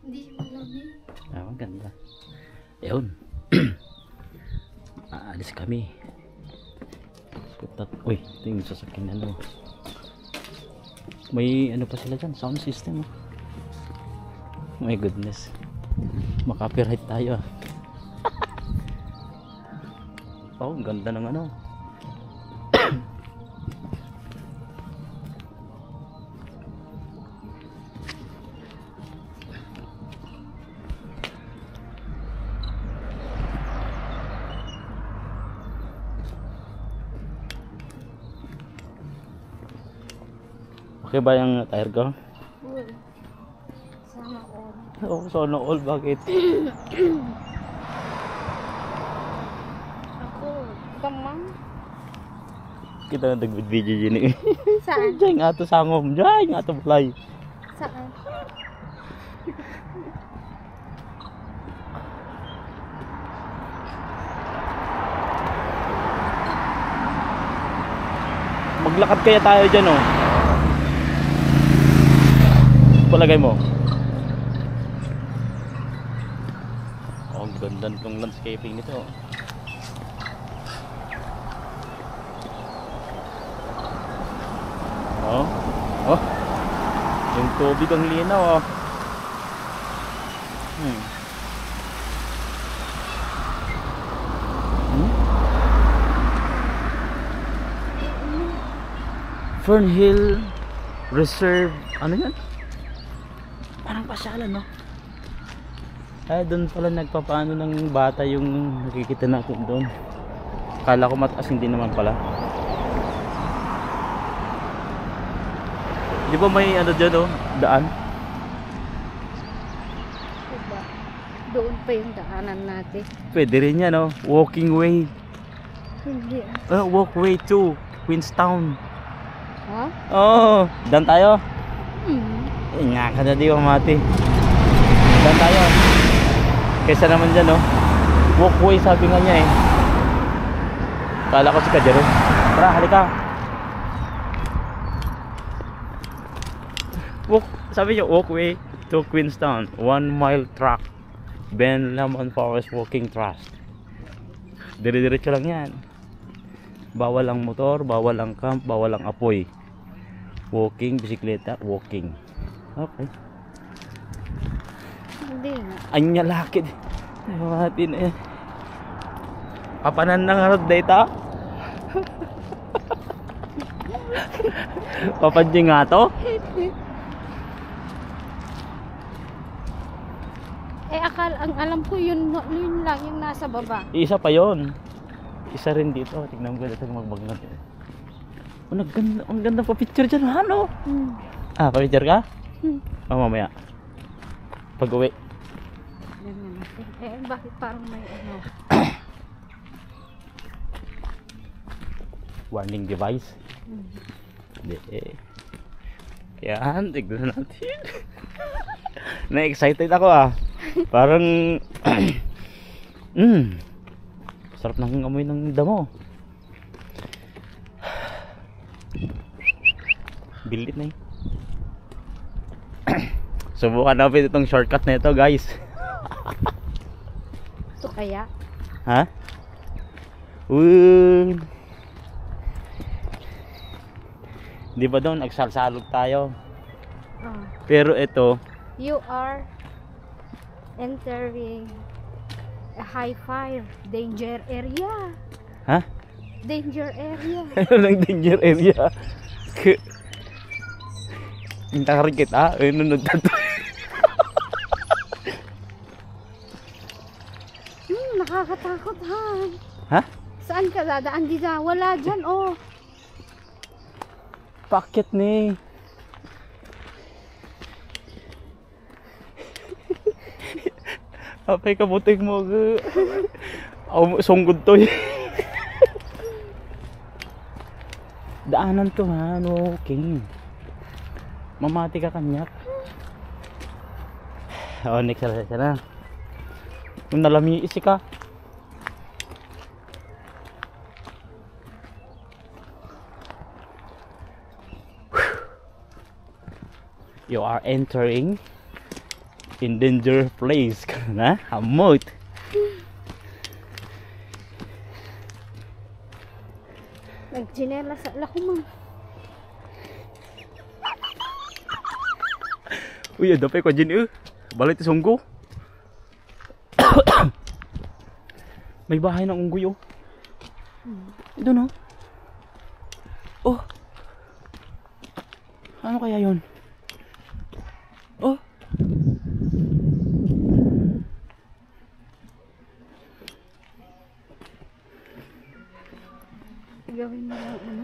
Hindi malamig. Ah, maganda. Ayun. Aalis kami. Uy, ito yung sasakyan ano. May ano pa sila dyan, sound system. Oh my goodness. Makapiright tayo. Oh, ang ganda ng ano. Okay ba yung tire ko? Uy. Sana all. Oo, sana all. Bakit? Ako. Kamang. Kita na nag-video dyan eh. Saan? Diyan nga ito sangom. Diyan nga ito fly. Saan? Maglakad kaya tayo dyan oh. Palagay mo. Oh, ang ganda nitong landscaping nito. Oh. Oh. Yung tubig ang linaw oh. Fernhill Reserve. Ano yan? Parang pasyalan no? Ay doon pala nagpapaano ng bata yung nakikita natin doon. Kala ko mataas, hindi naman pala. Di ba may ano dyan oh, daan? Diba? Doon pa yung daanan natin. Pwede rin yan oh, walking way. Hindi. Walkway to Queenstown. Ha? Oh, dan tayo. Nga ka na di mati. Dan tayo. Kaysa naman dyan oh, walkway sabi nga niya eh. Kala ko si Kajero. Tara, halika. Sabi niyo walkway to Queenstown, 1 mile track, Ben Lomond Forest Walking Trust. Dire-diretso lang yan. Bawal ang motor, bawal ang camp, bawal ang apoy. Walking, bisikleta, walking. Okay. Hindi nga. Anya lakid. Natin eh. Papanan ng harod data. Papanjing nga to. Ang alam ko yun lang yung nasa baba. Isa pa yon. Isa rin dito. Tignan mo dito magbagnat. Oh, ang ganda pa picture dyan. Ano? Ah, pa-picture ka? Oh, mamaya. Pag-uwi. Bakit parang may ano? Warning device. Hindi yan, tignan natin. Na-excited ako ah. Parang sarap ng amoy ng damo. Bilit na eh. Subukan natin itong shortcut na ito guys. Ito kaya? Ha? Di ba daw nagsalsalog tayo? Pero ito, you are entering a high fire danger area. ha? Danger area. Ano lang danger area? Hinta ka rin kita, nunod ka to. Nakakatakot ha. Ha? Saan ka dadaan dito? Wala dyan oh. Pakit ni. Apay kabuting mo. Sunggod to eh. Daanan to ha, no king. Mamati ka kanyak. Oh, next na. Kung nalami isi ka. You are entering in danger place ka na, hamot. Nagchinela sa lakumang. Uy, dapat ko dyan balik ti sunggo. May bahay ng unggoy Ito no. Oh. Ano kaya yon? Oh. Gawin mo lang ano.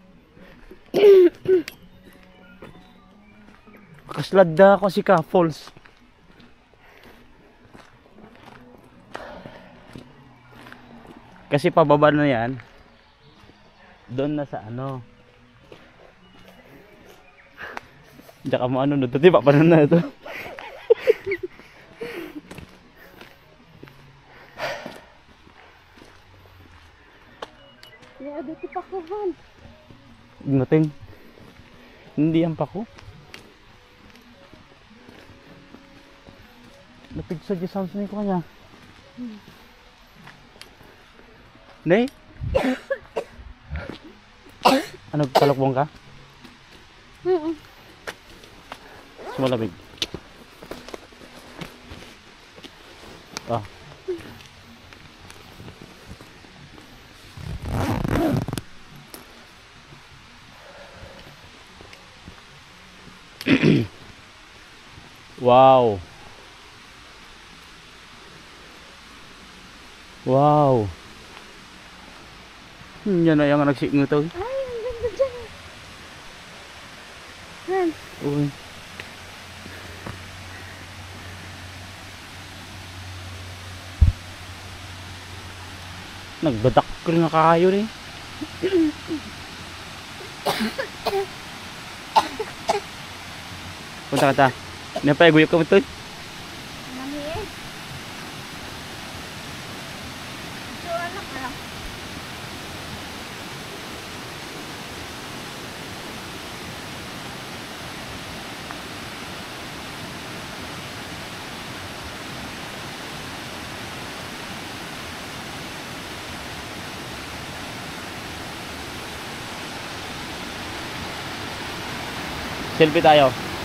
Kasladda ko si Ka Falls. Kasi pababa na yan. Doon na sa ano. Diyan ka mo ano, dati pa paano na ito. Ya, dito pa ko han. Nating. Hindi yan pa ko. Lapit sa sounds ni ko kanya. Nay? Ano, kalakbong ka? Sumalamig. Ah. Wow. Wow. Yan na yung nagsinguto. Ay, ang ganda dyan. Han. Uy. Nagbadak ko rin nga kayo rin. Punta ka ta. Napay-guyok ka mo ito. Nami eh. So, ano ka lang? Selfie tayo.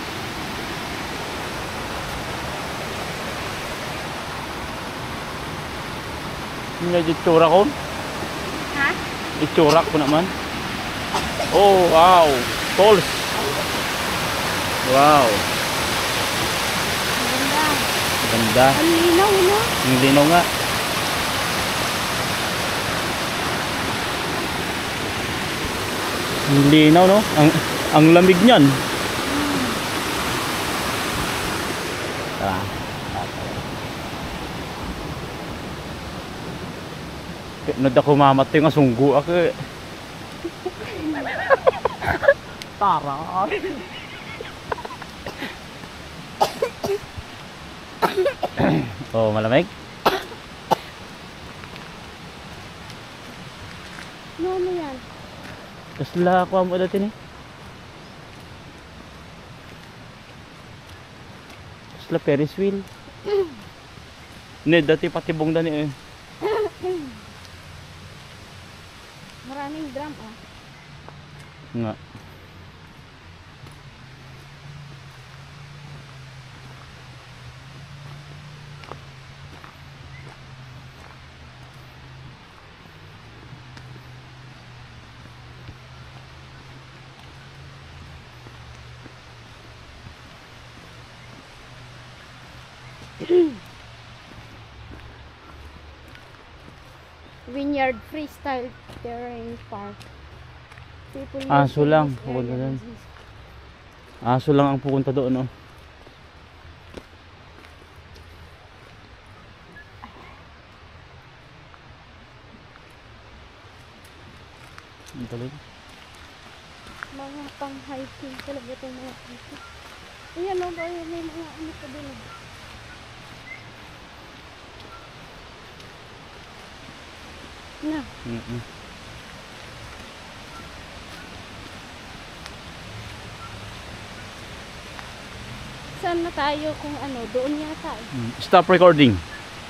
Yung itsura ko. Ha? Itsura ko naman. Oh, wow. Falls. Wow. Ang ganda. Ganda. Ang linaw, no? Ang linaw nga. Ang linaw, no? Ang lamig niyan. Tara. Nada ko mamatay nga sunggo ako. Tara. Oh, malamig. Ano yan? Kasla ako mo dati ni. Kasla Ferris wheel. Ne dati patibong dani eh. Maraming drum, Nga. Vineyard Freestyle Terrain Park. People Aso use lang, this pupunta area doon. as is- Aso lang ang pupunta doon, no. Ang galing. Mga pang-hiking talaga itong mga hiking. Ayan o, may mga ano pa din. Na, Mm-mm. saan na tayo kung ano, doon yata eh. Stop recording.